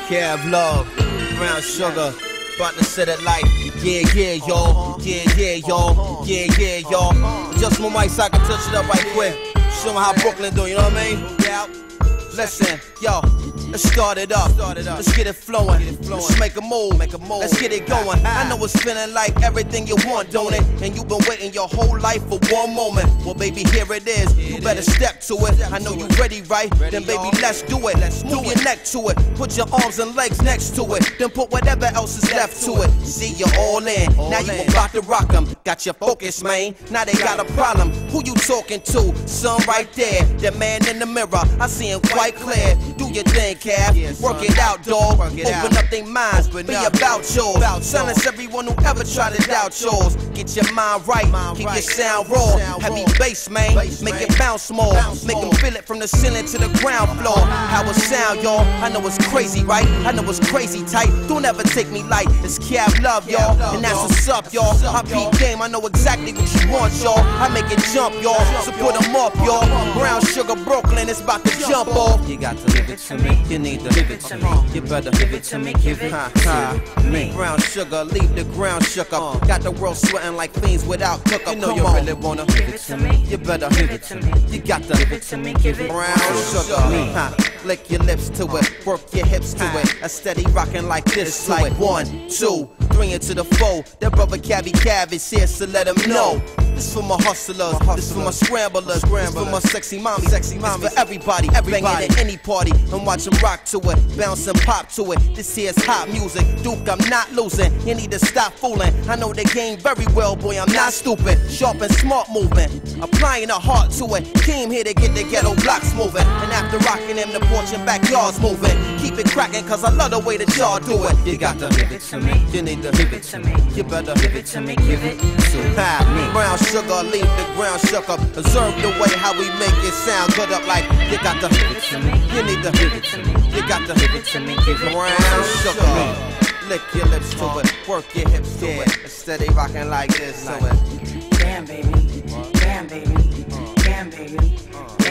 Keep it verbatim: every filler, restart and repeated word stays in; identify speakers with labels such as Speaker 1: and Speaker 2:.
Speaker 1: Cav Love, Brown Sugar, about to set it like, yeah, yeah, y'all, yeah, yeah, y'all, yeah, yeah, y'all. Just my mic so I can touch it up right quick. Show them how Brooklyn do, you know what I mean? Yeah. Listen, yo, let's start it up. Let's get it flowing. Let's make a move. Let's get it going. I know it's feeling like everything you want, don't it? And you've been waiting your whole life for one moment. Well, baby, here it is. You better step to it. I know you ready, right? Then, baby, let's do it. Move your neck to it. Put your arms and legs next to it. Then put whatever else is left to it. See, you're all in. Now you about to rock them. Got your focus, man. Now they got a problem. Who you talking to? Son right there. The man in the mirror. I see him quite clear. Do your thing, Cav. Yes, work it out, dog. Open out. Up their minds. Open Be up. About yours. About Silence everyone who ever tried to doubt yours. Get your mind right. Mind Keep right. your sound raw. Sound Heavy raw. Bass, man. Bass, Make man. It bounce more. Bounce Make more. Them feel it from the ceiling to the ground floor. How it sound, y'all. I know it's crazy, right? I know it's crazy tight. Don't ever take me light. It's Cav Love, y'all. And that's what's up, y'all. I peep game. I know exactly what you want, y'all. I make it jump, y'all. So put them up, y'all. Brown Sugar Brooklyn is about to jump off. You got to give it to me. You need to give it to me. You better give it to me. Give it to me. Brown Sugar, leave the ground shook up. Got the world sweating like fiends without cook up. You know you really wanna give it to me. You better give it to me. You got to give it to me. Give it Brown Sugar. Lick your lips to it. Work your hips to it. A steady rocking like this to it. One, two, three into the four. That brother Cavi Cav is here, so let him know. This for my hustlers, this for my scramblers, this for my sexy mommy, sexy mommy, for everybody, everybody at any party and watch them rock to it, bounce and pop to it. This here's hot music, Duke, I'm not losing. You need to stop fooling. I know the game very well, boy, I'm not stupid. Sharp and smart movement, applying a heart to it. Came here to get the ghetto blocks moving, and after rocking them, the porch and backyards moving. Keep it cracking, cause I love the way that y'all do it. You got to give it to me. You need to give it to me. You better give it to me. Give it to me. Brown Sugar, leave the ground shook up. Observe the way how we make it sound good up like you got to give it to me. You need to give it to me. You got to give it to me. Give it Brown Sugar. Lick your lips to it. Work your hips to it. Steady rocking like this to it.
Speaker 2: Damn baby. Damn baby. Damn baby.